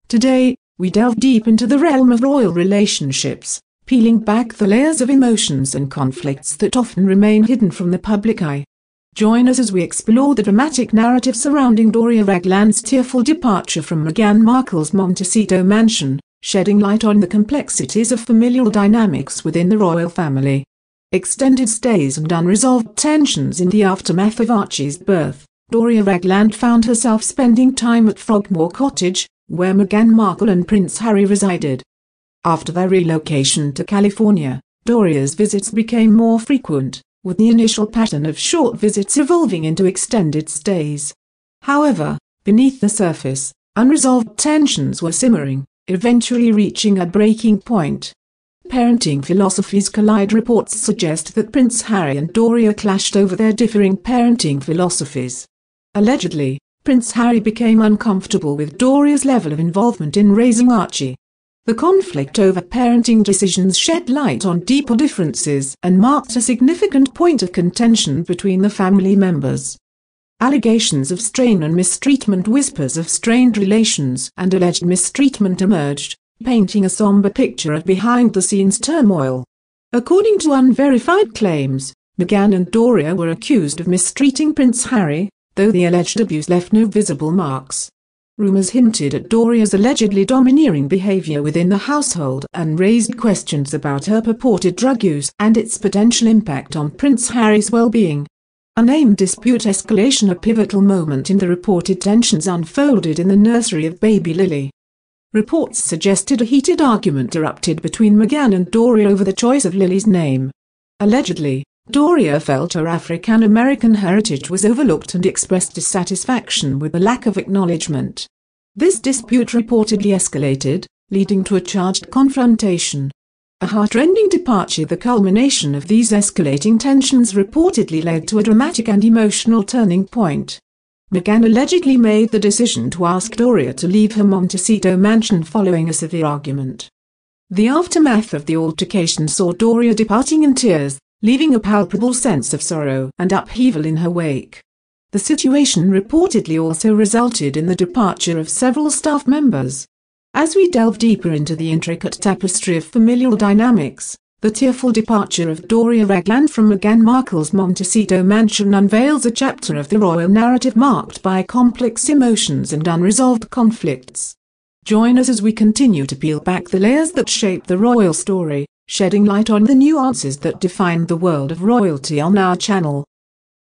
Today, we delve deep into the realm of royal relationships, peeling back the layers of emotions and conflicts that often remain hidden from the public eye. Join us as we explore the dramatic narrative surrounding Doria Ragland's tearful departure from Meghan Markle's Montecito mansion, shedding light on the complexities of familial dynamics within the royal family. Extended stays and unresolved tensions. In the aftermath of Archie's birth, Doria Ragland found herself spending time at Frogmore Cottage, where Meghan Markle and Prince Harry resided. After their relocation to California, Doria's visits became more frequent, with the initial pattern of short visits evolving into extended stays. However, beneath the surface, unresolved tensions were simmering, eventually reaching a breaking point. Parenting philosophies collide. Reports suggest that Prince Harry and Doria clashed over their differing parenting philosophies. Allegedly, Prince Harry became uncomfortable with Doria's level of involvement in raising Archie. The conflict over parenting decisions shed light on deeper differences and marked a significant point of contention between the family members. Allegations of strain and mistreatment, whispers of strained relations and alleged mistreatment emerged, painting a somber picture of behind-the-scenes turmoil. According to unverified claims, Meghan and Doria were accused of mistreating Prince Harry, though the alleged abuse left no visible marks. Rumors hinted at Doria's allegedly domineering behavior within the household and raised questions about her purported drug use and its potential impact on Prince Harry's well-being. A name dispute escalation. A pivotal moment in the reported tensions unfolded in the nursery of baby Lily. Reports suggested a heated argument erupted between Meghan and Doria over the choice of Lily's name. Allegedly, Doria felt her African-American heritage was overlooked and expressed dissatisfaction with the lack of acknowledgement. This dispute reportedly escalated, leading to a charged confrontation. A heart-rending departure. The culmination of these escalating tensions reportedly led to a dramatic and emotional turning point. Meghan allegedly made the decision to ask Doria to leave her Montecito mansion following a severe argument. The aftermath of the altercation saw Doria departing in tears, leaving a palpable sense of sorrow and upheaval in her wake. The situation reportedly also resulted in the departure of several staff members. As we delve deeper into the intricate tapestry of familial dynamics, the tearful departure of Doria Ragland from Meghan Markle's Montecito mansion unveils a chapter of the royal narrative marked by complex emotions and unresolved conflicts. Join us as we continue to peel back the layers that shape the royal story, shedding light on the nuances that define the world of royalty on our channel.